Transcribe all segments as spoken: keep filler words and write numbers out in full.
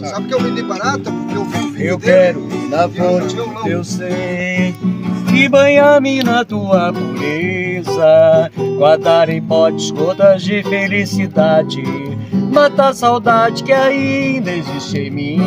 Sabe que eu vendi barata? Porque eu vi o vídeo Eu dele. quero ir na fonte, eu sei, e banhar-me na tua pureza, guardar em potes gotas de felicidade, matar a saudade que ainda existe em mim,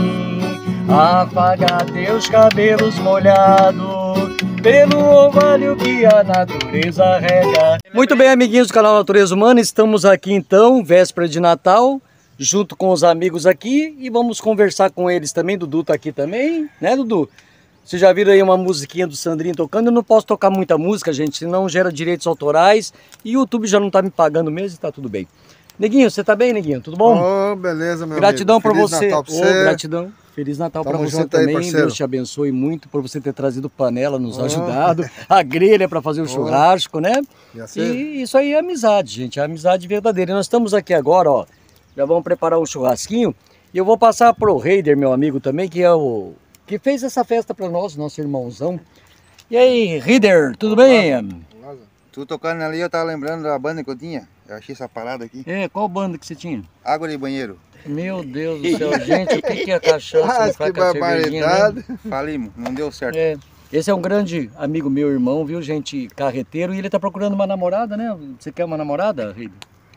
apagar teus cabelos molhados pelo orvalho que a natureza rega. Muito bem, amiguinhos do canal Natureza Humana, estamos aqui então, véspera de Natal, junto com os amigos aqui, e vamos conversar com eles também. Dudu tá aqui também, né, Dudu? Vocês já viram aí uma musiquinha do Sandrinho tocando? Eu não posso tocar muita música, gente, senão gera direitos autorais, e o YouTube já não tá me pagando mesmo e tá tudo bem. Neguinho, você tá bem, Neguinho? Tudo bom? Oh, beleza, meu Gratidão amigo. pra você. Natal pra Ô, você. gratidão. Feliz Natal para você junto aí, também. parceiro. Deus te abençoe muito por você ter trazido panela, nos Oh. ajudado, a grelha para fazer o Oh. churrasco, né? E assim? E isso aí é amizade, gente, é amizade verdadeira. E nós estamos aqui agora, ó, já vamos preparar um churrasquinho. E eu vou passar pro Heider, meu amigo também, que é o que fez essa festa para nós, nosso irmãozão. E aí, Heider, tudo bem? Tu tocando ali, eu tava lembrando da banda que eu tinha. Eu achei essa parada aqui. É, qual banda que você tinha? Água de banheiro. Meu Deus do céu, gente, o que que é cachaça? Ah, Não faz que com a cervejinha, né? barbaridade. Falimos, não deu certo. É, esse é um grande amigo meu, irmão, viu, gente, carreteiro, e ele tá procurando uma namorada, né? Você quer uma namorada, Heider?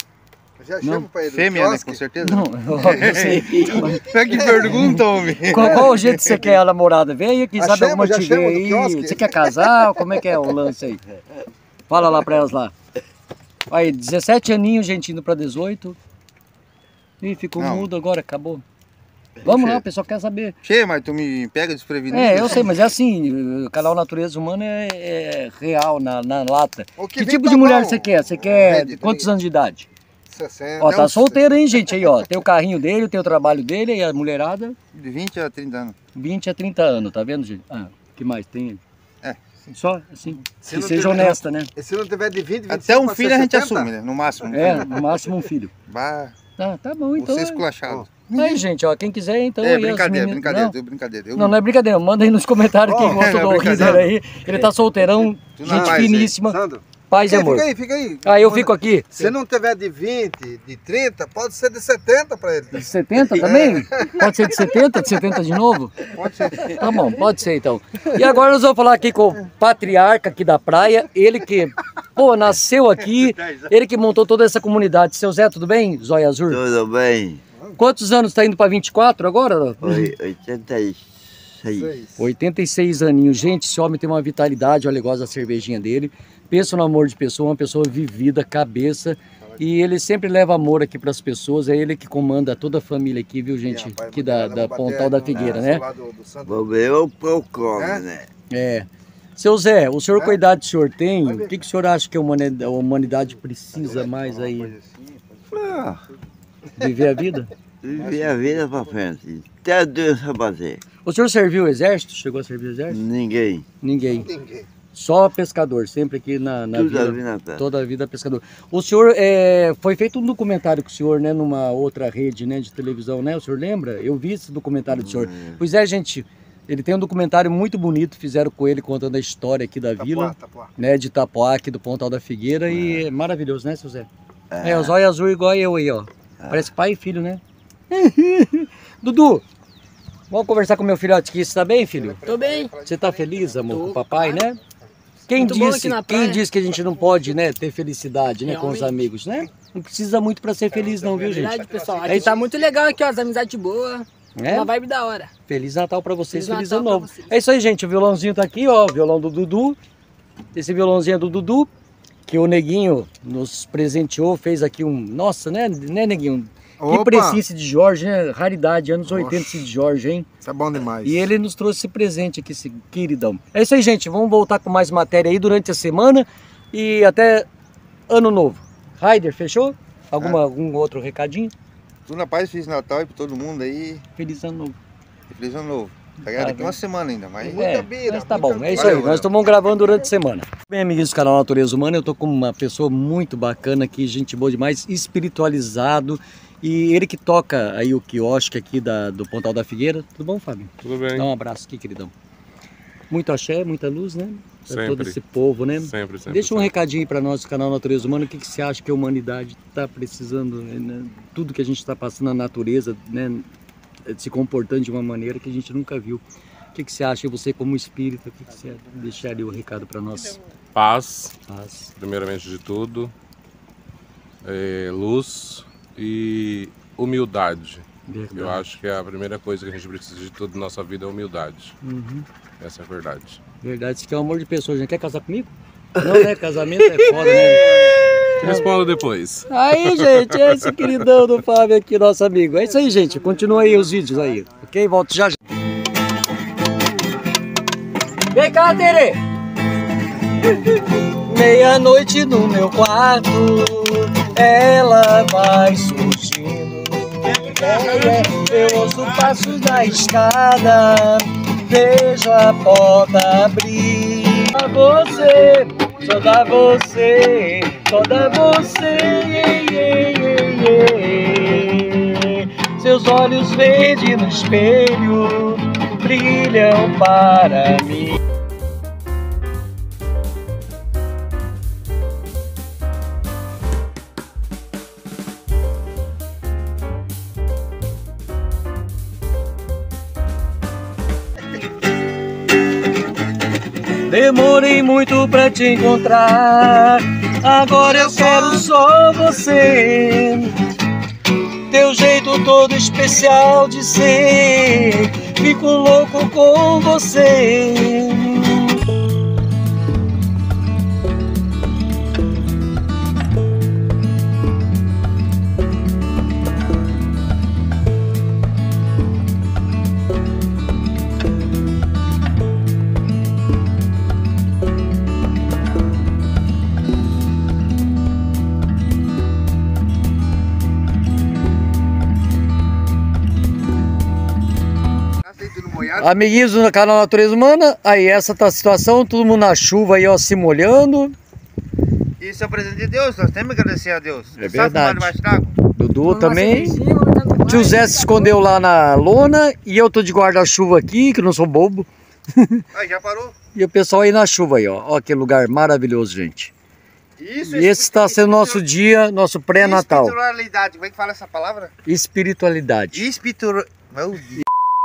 Já Não. chama pra ele. Fêmea, né? quiosque? Com certeza. Não, eu sei. Pega que pergunta, homem. Qual, qual o jeito que você quer a namorada? Vem aí, quem Já sabe chama, alguma já tigre chama do aí. quiosque? Você quer casar? Como é que é o lance aí? Fala lá pra elas lá. Aí, dezessete aninhos, gente, indo pra dezoito. Ih, ficou Não. mudo agora, acabou. Vamos lá, Che- o pessoal quer saber. Cheio, mas tu me pega desprevenido. É, eu sei, mas é assim, o canal Natureza Humana é, é real, na, na lata. O Que, vem tipo tá de mulher bom. você quer? Você quer Vende, quantos vende. anos de idade? sessenta. Ó, é tá uns- solteiro, hein, gente? Aí, ó, tem o carrinho dele, tem o trabalho dele, e a mulherada, De vinte a trinta anos. vinte a trinta anos, tá vendo, gente? Ah, o que mais tem? É. Só, assim, Se que não seja tiver- honesta, né? E se não tiver de vinte, vinte e Até cinco um pra filho a gente setenta? assume, né? No máximo. É, no máximo um filho. Bah, Tá, tá bom, então. você é. esculachado. Aí, gente, ó, quem quiser, então. É, aí, as brincadeira, meninas- brincadeira, Não, deu brincadeira. Eu, não, não é brincadeira, manda aí nos comentários quem Oh, gosta é, do brincadeira. Heider aí. Ele tá solteirão, Tu não gente faz, finíssima, Sandro, paz e fica aí, amor. fica aí, fica aí. Aí eu Manda- fico aqui. Se não tiver de vinte, de trinta, pode ser de setenta pra ele. De setenta também? Pode ser de setenta? De setenta de novo? Pode ser. Tá bom, pode ser então. E agora nós vamos falar aqui com o patriarca aqui da praia, ele que, pô, nasceu aqui, ele que montou toda essa comunidade. Seu Zé, tudo bem? Zóia Azul? Tudo bem? Quantos anos tá indo para vinte e quatro agora? Oi, oitenta e seis. Seis. oitenta e seis aninhos. Gente, esse homem tem uma vitalidade, olha, gosta da cervejinha dele. Pensa no amor de pessoa, uma pessoa vivida, cabeça. E ele sempre leva amor aqui para as pessoas. É ele que comanda toda a família aqui, viu, gente? Rapaz, Aqui da, vou da bater Pontal da no- Figueira, no né? celular do- do Sandro. Vou ver o pouco, É? né? É. Seu Zé, o senhor, É? com a idade que o senhor tem, Vai ver. o que, que o senhor acha que a humanidade, a humanidade precisa mais aí? Ah, Viver a vida? viver a vida pra frente. Até a doença bater. O senhor serviu o exército? Chegou a servir o exército? Ninguém. Ninguém. Ninguém. Só pescador, sempre aqui na, na Tudo a vila. vida tá. Toda a vida pescador. O senhor, é, foi feito um documentário com o senhor, né, numa outra rede, né, de televisão, né? O senhor lembra? Eu vi esse documentário do senhor. Pois é, gente, ele tem um documentário muito bonito, fizeram com ele contando a história aqui da vila, Tapuá, Tapuá. né, de Itapoá, aqui do Pontal da Figueira, e é maravilhoso, né, seu Zé? É, o zóio azul igual eu aí, ó. Parece pai e filho, né? Dudu, vamos conversar com meu filhote aqui, você tá bem, filho? Tô bem. Você tá feliz, amor, Tô, com o papai, né? Quem Muito bom disse, aqui na quem praia. disse que a gente não pode, né, ter felicidade, né, com os Realmente. amigos, né? Não precisa muito pra ser feliz não, viu, Verdade, gente? pessoal. É Aqui isso. tá muito legal aqui, ó. As amizades boas. É? Uma vibe da hora. Feliz Natal pra vocês, Feliz feliz Natal ano pra novo. vocês. É isso aí, gente, o violãozinho tá aqui, ó, o violão do Dudu. Esse violãozinho é do Dudu, que o Neguinho nos presenteou, fez aqui um... Nossa, né, né Neguinho? Que Opa! precince de Jorge, né? Raridade, anos oitenta esse de Jorge, hein? Isso é bom demais. E ele nos trouxe esse presente aqui, esse queridão. É isso aí, gente. Vamos voltar com mais matéria aí durante a semana e até ano novo. Heider, fechou? Alguma, É. Algum outro recadinho? Tu na paz, Feliz Natal aí pra todo mundo aí. Feliz ano novo. E Feliz Ano Novo. Tá ligado? Tá Daqui bem. uma semana ainda, mas... Muita É, bira, mas tá muita bom, é isso bira. aí. Valeu, Nós valeu. estamos gravando durante a semana. Bem, amiguinhos do canal Natureza Humana, eu tô com uma pessoa muito bacana aqui, gente boa demais, espiritualizado. E ele que toca aí o quiosque aqui da, do Pontal da Figueira. Tudo bom, Fábio? Tudo bem, Dá um abraço aqui, queridão. Muito axé, muita luz, né? Pra todo Sempre. esse povo, né? sempre, sempre. Deixa um sempre. recadinho aí para nós do canal Natureza Humana. O que, que você acha que a humanidade está precisando, né? Tudo que a gente está passando na natureza, né? se comportando de uma maneira que a gente nunca viu. O que, que você acha, você como espírita, o que, que você deixaria o recado para nós? Paz, Paz. primeiramente de tudo, é, luz e humildade. Verdade. Eu acho que a primeira coisa que a gente precisa de tudo na nossa vida é humildade. Uhum. Essa é a verdade. Verdade, você quer um amor de pessoa, gente quer casar comigo? Não, né? Casamento é foda, né? Respondo depois. Aí, gente, é esse queridão do Fábio aqui, nosso amigo. É isso aí, gente. Continua aí os vídeos aí, ok? Volto já já. Vem cá, Tere! Meia-noite no meu quarto, ela vai surgindo. Eu ouço passos na escada, vejo a porta abrir. Só você, só dá você, só dá você. Yeah, yeah, yeah, yeah. Seus olhos verdes no espelho brilham para mim. Demorei muito pra te encontrar, agora eu quero só você. Teu jeito todo especial de ser, fico louco com você. Amiguinhos do canal Natureza Humana, aí essa tá a situação, todo mundo na chuva aí, ó, se molhando. Isso é o presente de Deus, nós temos que agradecer a Deus. É verdade. Dudu Nossa, também. vizinho, tá no Tio mar, Zé se escondeu lá na lona e eu tô de guarda-chuva aqui, que não sou bobo. Aí já parou? E o pessoal aí na chuva aí, ó. Ó que lugar maravilhoso, gente. Isso, E esse está sendo nosso dia, nosso pré-natal. Espiritualidade, como é que fala essa palavra? Espiritualidade. Espiritu... Meu Deus.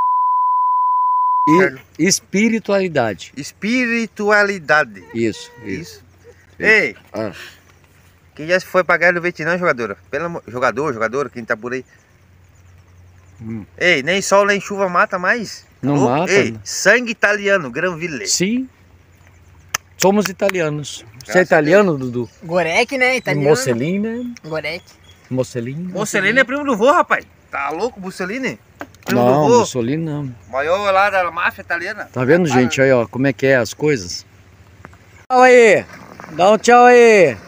E espiritualidade. Espiritualidade. Isso, isso. Isso. Ei, Ah, quem já foi pra guerra do Vietnã, jogadora? Pelo amor... Jogador, jogadora, quem tá por aí. Hum. Ei, nem sol nem chuva mata mais. Não Louco? mata, Ei, né? sangue italiano, Granville. sim. Somos italianos. Você é Graças a italiano, Dudu? Gorek, né? Italiano. Mussolini, né? Gorek. Mussolini. Mussolini é primo do vô, rapaz. Tá louco, Mussolini? Primo Não, do vô. Mussolini não. Maior lá da máfia italiana. Tá vendo, gente? Aí, ó, como é que é as coisas. Tchau aí. Dá um tchau aí.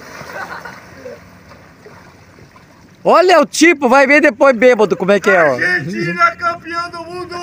Olha o tipo, vai ver depois bêbado como é que é, ó. Argentina campeão do mundo!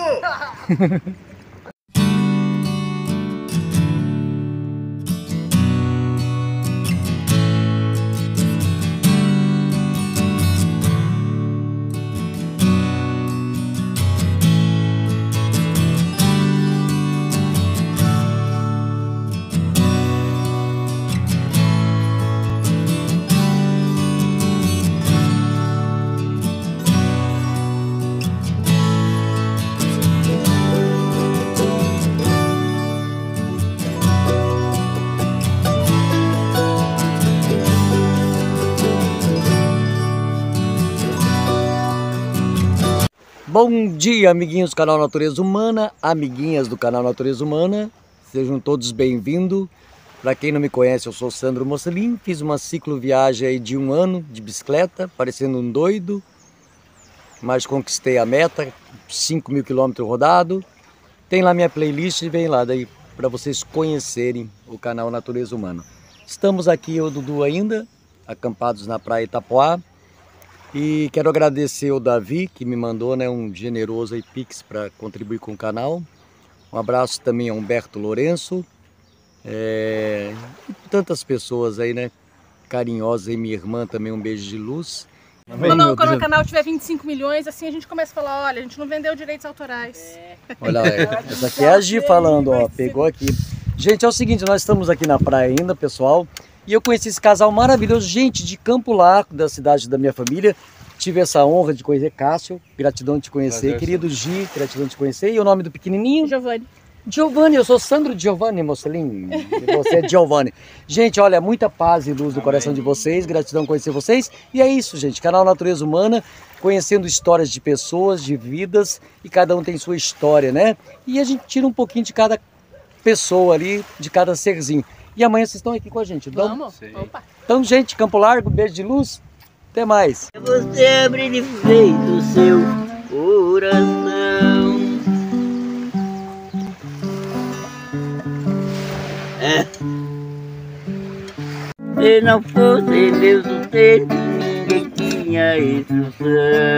Bom dia, amiguinhos do canal Natureza Humana, amiguinhas do canal Natureza Humana, sejam todos bem-vindos. Para quem não me conhece, eu sou Sandro Mussolini, fiz uma cicloviagem aí de um ano de bicicleta, parecendo um doido, mas conquistei a meta, cinco mil quilômetros rodados. Tem lá minha playlist e vem lá daí para vocês conhecerem o canal Natureza Humana. Estamos aqui, eu e o Dudu ainda, acampados na praia Itapoá. E quero agradecer o Davi, que me mandou, né, um generoso aí Pix para contribuir com o canal. Um abraço também a Humberto Lourenço. É... E tantas pessoas aí, né, carinhosas. E minha irmã também, um beijo de luz. Quando, quando o canal tiver vinte e cinco milhões, assim a gente começa a falar, olha, a gente não vendeu direitos autorais. É. Olha, essa aqui é a Gi falando, ó, pegou aqui. Gente, é o seguinte, nós estamos aqui na praia ainda, pessoal. E eu conheci esse casal maravilhoso, gente, de Campo Largo, da cidade da minha família. tive essa honra de conhecer Cássio, gratidão de te conhecer, Prazer, querido Gi, gratidão de te conhecer. E o nome do pequenininho? Giovanni. Giovanni, eu sou Sandro Giovanni Mocelin, e você é Giovanni. Gente, olha, muita paz e luz no coração de vocês, gratidão conhecer vocês. E é isso, gente, canal Natureza Humana, conhecendo histórias de pessoas, de vidas, e cada um tem sua história, né? E a gente tira um pouquinho de cada pessoa ali, de cada serzinho. E amanhã vocês estão aqui com a gente, então? Vamos? Opa. Então, gente, Campo Largo, beijo de luz, até mais. Você abre de feito o seu coração. É. Se não fosse meu sustento, ninguém tinha instrução.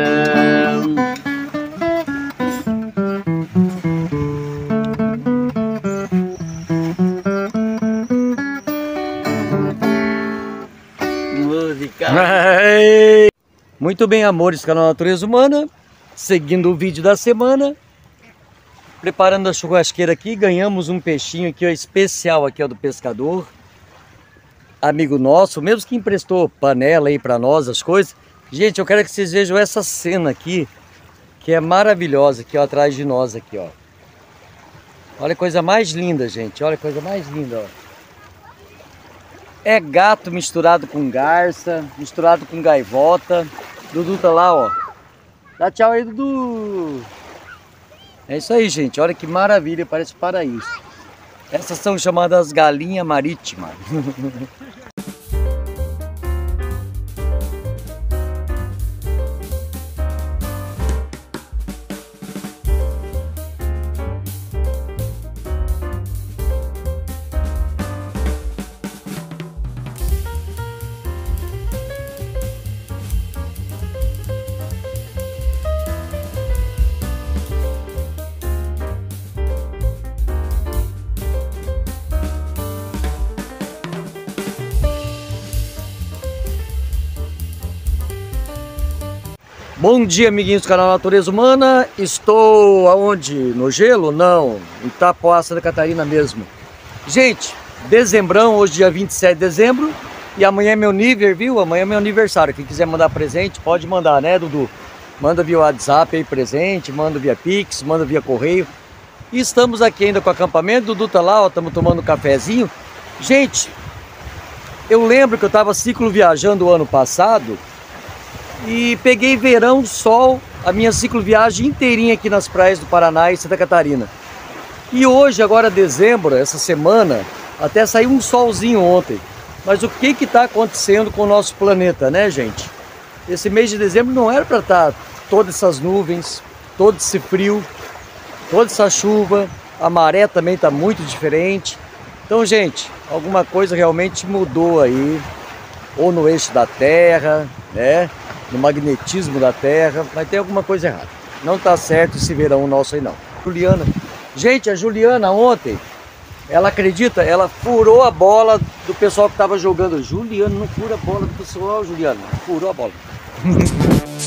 Música. Muito bem, amores, canal Natureza Humana, seguindo o vídeo da semana, preparando a churrasqueira aqui, ganhamos um peixinho aqui, ó, especial aqui, ó, do pescador, amigo nosso, mesmo que emprestou panela aí pra nós, as coisas. Gente, eu quero que vocês vejam essa cena aqui, que é maravilhosa, aqui, ó, atrás de nós aqui, ó. Olha a coisa mais linda, gente, olha a coisa mais linda, ó. É gato misturado com garça, misturado com gaivota. Dudu tá lá, ó. Dá tchau aí, Dudu. É isso aí, gente. Olha que maravilha, parece paraíso. Essas são chamadas galinha marítima. Bom dia, amiguinhos do canal Natureza Humana. Estou aonde? No gelo? Não, em Itapoá, Santa Catarina mesmo. Gente, dezembrão, hoje dia vinte e sete de dezembro. E amanhã é meu nível, viu? Amanhã é meu aniversário. Quem quiser mandar presente, pode mandar, né, Dudu? Manda via WhatsApp aí presente, manda via Pix, manda via correio. E estamos aqui ainda com o acampamento. Dudu tá lá, ó, estamos tomando um cafezinho. Gente, eu lembro que eu estava ciclo viajando o ano passado. E peguei verão, sol, a minha cicloviagem inteirinha aqui nas praias do Paraná e Santa Catarina. E hoje, agora dezembro, essa semana, até saiu um solzinho ontem. Mas o que que está acontecendo com o nosso planeta, né, gente? Esse mês de dezembro não era para estar todas essas nuvens, todo esse frio, toda essa chuva, a maré também está muito diferente. Então, gente, alguma coisa realmente mudou aí, ou no eixo da Terra, né? No magnetismo da Terra, mas tem alguma coisa errada. Não tá certo esse verão nosso aí não. Juliana, gente, a Juliana ontem, ela acredita, ela furou a bola do pessoal que tava jogando. Juliana, não fura a bola do pessoal, Juliana, furou a bola.